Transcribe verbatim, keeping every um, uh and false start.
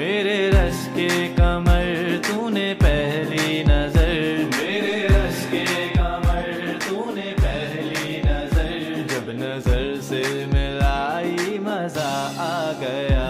मेरे रस के कमर तूने पहली नजर, मेरे रस के कमर तूने पहली नजर, जब नजर से मिलाई मजा आ गया।